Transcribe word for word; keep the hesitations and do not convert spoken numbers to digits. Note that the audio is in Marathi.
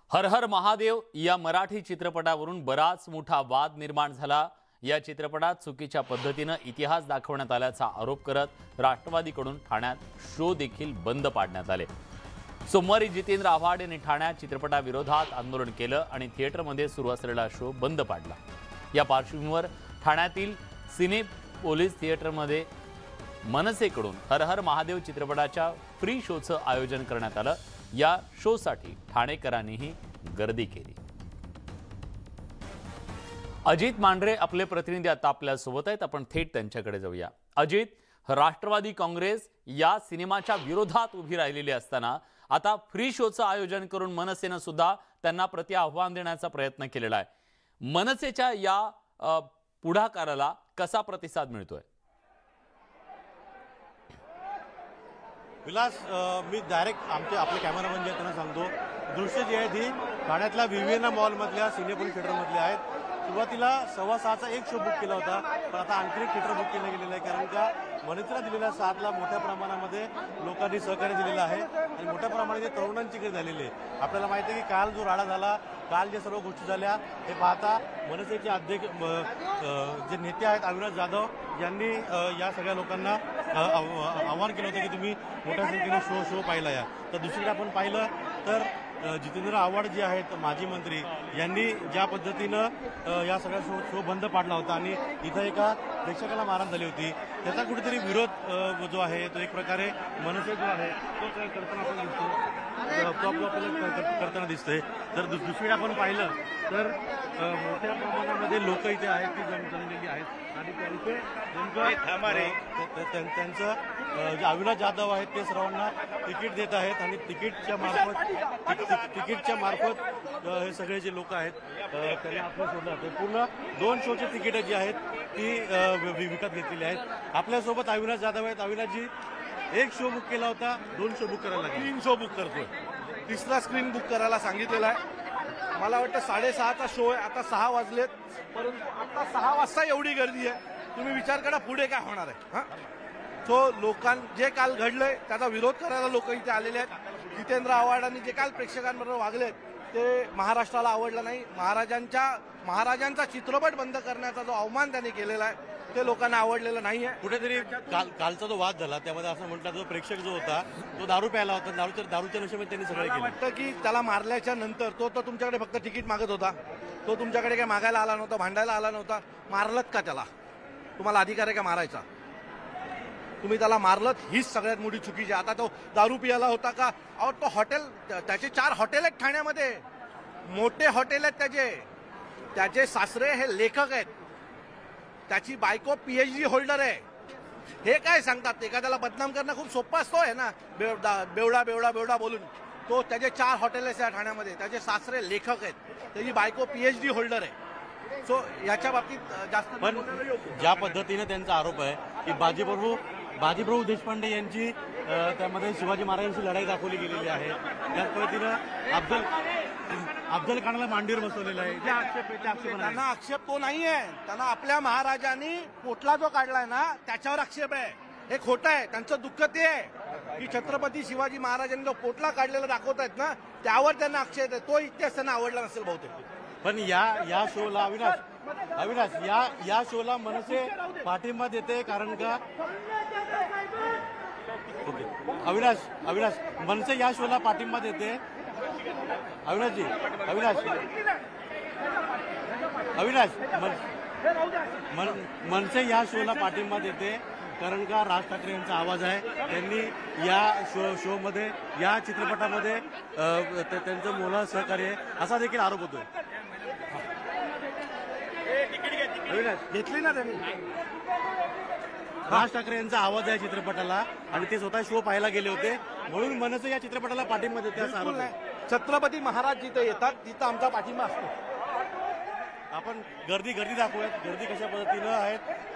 हर हर महादेव या मराठी चित्रपटावरून बराच मोठा वाद निर्माण झाला। या चित्रपटात चुकीच्या पद्धतीने इतिहास दाखवण्यात आल्याचा आरोप करत राष्ट्रवादीकडून ठाण्यात शो देखील बंद पाडण्यात आले। सोमवारी जितेंद्र आव्हाड यांनी ठाण्यात चित्रपटाविरोधात आंदोलन केलं आणि थिएटरमध्ये सुरू असलेला शो बंद पाडला। या पार्श्वभूमीवर ठाण्यातील सिने पोलीस थिएटरमध्ये मनसेकडून हर हर महादेव चित्रपटाच्या फ्री शोचं आयोजन करण्यात आलं। या शोसाठी ठाणेकरांनीही गर्दी केली। अजित मांढरे आपले प्रतिनिधी आता आपल्या सोबत आहेत, आपण थेट त्यांच्याकडे जाऊया। अजित, राष्ट्रवादी काँग्रेस या सिनेमाच्या विरोधात उभी राहिलेली असताना आता फ्री शोचं आयोजन करून मनसेने सुद्धा त्यांना प्रति आव्हान देण्याचा प्रयत्न केलेला आहे। मनसेच्या या पुढाकाराला कसा प्रतिसाद मिळतोय? विलास, मी डायरेक्ट आमचे आपले कॅमेरामन जे त्यांना सांगतो, दृश्य जे आहे ती ठाण्यातल्या विविएना मॉलमधल्या सिनेपोलीस थिएटरमधले आहेत। सुरुवातीला सव्वा सहाचा एक शो बुक केला होता, पण आता आणखी एक थिएटर बुक केलं गेलेलं आहे, कारण का मनसेला दिलेल्या साथला मोठ्या प्रमाणामध्ये लोकांनी सहकार्य दिलेलं आहे आणि मोठ्या प्रमाणात तरुणांची गर्दी झालेली आहे। आपल्याला माहिती आहे की काल जो राडा झाला, काल जे सर्व गोष्टी झाल्या हे पाहता मनसेचे अध्यक्ष जे नेते आहेत अविनाश जाधव यांनी या सगळ्या लोकांना आवाहन केलं होतं की तुम्ही मोठ्या संख्येने शो शो पाहिला या। तर दुसरीकडे आपण पाहिलं तर जितेंद्र आव्हाड जे आहेत माजी मंत्री यांनी ज्या पद्धतीनं या सगळ्या शो शो बंद पाडला होता आणि इथं एका प्रेक्षकाला मारहाण झाली होती, त्याचा कुठेतरी विरोध जो आहे तो एक प्रकारे मनसे जो आहे तो करताना आपण दिसतो, तो आपल्याला करताना दिसतंय। तर दुसरीकडे आपण पाहिलं तर मोठ्या प्रमाणामध्ये लोक इथे आहेत ती जमलेली आहेत आणि त्यांचे नेमकं त्यांचं जे अविनाश जाधव आहेत ते सर्वांना तिकीट देत आहेत आणि तिकीटच्या मार्फत तिकीटच्या मार्फत हे सगळे जे लोक आहेत त्यांना आपण शोधलं जाते। पूर्ण दोन शोची तिकीटं जी आहेत ती विकत घेतलेली आहेत। आपल्यासोबत अविनाश जाधव आहेत। अविनाशजी, एक शो बुक केला होता, दोन शो बुक करायला लागले, तीन शो बुक करतोय, तिसरा स्क्रीन बुक करायला सांगितलेला आहे। मला वाटतं साडेसहाचा शो आहे, आता सहा वाजलेत, परंतु आता सहा वाजता एवढी गर्दी आहे, तुम्ही विचार करा पुढे काय होणार आहे। हा सो लोकां जे काल घडलंय त्याचा विरोध करायला लोक इथे आलेले आहेत। जितेंद्र आव्हाडांनी जे काल प्रेक्षकांबरोबर वागलेत ते महाराष्ट्राला आवडलं नाही। महाराजांच्या महाराजांचा चित्रपट बंद करण्याचा जो अवमान त्यांनी केलेला आहे ते लोकांना आवडलेलं नाहीये। कुठेतरी काल कालचा जो वाद झाला त्यामध्ये असं म्हटलं जो प्रेक्षक जो होता तो दारू प्यायला होता, दारूच्या दारूच्या नशेमध्ये त्यांनी सगळं केलं। वाटतं की त्याला मारल्याच्या नंतर तो तर तुमच्याकडे फक्त तिकीट मागत होता, तो तुमच्याकडे काय मागायला आला नव्हता, भांडायला आला नव्हता। मारलत का त्याला? तुम्हाला अधिकार आहे का मारायचा? तुम्ही त्याला मारलत, हीच सगळ्यात मोठी चुकीची। आता तो दारू पियाला होता का? अहो तो हॉटेल, त्याचे चार हॉटेल आहेत ठाण्यामध्ये, मोठे हॉटेल आहेत त्याचे। त्याचे सासरे हे लेखक आहेत, त्याची बायको पीएचडी होल्डर आहे। हे काय सांगतात, एखाद्याला बदनाम करणं खूप सोपं असतो आहे ना, बेवडा बेवडा बेवडा बेवडा बोलून। तो त्याचे चार हॉटेल आहेत या ठाण्यामध्ये, त्याचे सासरे लेखक आहेत, त्याची बायको पीएचडी होल्डर आहे। सो याच्या बाबतीत जास्त पण ज्या पद्धतीने त्यांचा आरोप आहे की बाजीप्रभू बाजीप्रभू देशपांडे यांची त्यामध्ये शिवाजी महाराजांची लढाई दाखवली गेलेली आहे, त्याच पद्धतीनं अफजल अफजल खानाला मांडीवर बसवलेलं आहे, जे आक्षेप आक्षेप त्यांना आक्षेप तो नाहीये। त्यांना आपल्या महाराजांनी पोटला जो काढलाय ना त्याच्यावर आक्षेप आहे, हे खोटं आहे। त्यांचं दुःख ते आहे की छत्रपती शिवाजी महाराजांनी जो पोटला काढलेला दाखवतायत ना त्यावर त्यांना आक्षेप आहे। तो इतिहास त्यांना आवडला नसेल बहुतेक। पण या या शोला अविनाश अविनाश या या शोला मनसे पाठिंबा देते, कारण का ओके अविनाश अविनाश मनसे या शोला पाठिंबा देते। अविनाशजी अविनाश अविनाश मन मनसे या शोला पाठिंबा देते, कारण का राज ठाकरे यांचा आवाज आहे। त्यांनी या शो शो मध्ये या चित्रपटामध्ये त्यांचं मोलाचं सहकार्य आहे असा देखील आरोप होतोय। घेतली ना त्यांनी, राज ठाकरे यांचा आवाज आहे चित्रपटाला आणि ते स्वतः शो पाहायला गेले होते, म्हणून मनसे या चित्रपटाला पाठिंबा देते असा आरोप आहे। छत्रपती महाराज जिथे येतात तिथं आमचा पाठिंबा असतो। आपण गर्दी गर्दी दाखवूयात, गर्दी कशा पद्धतीनं आहेत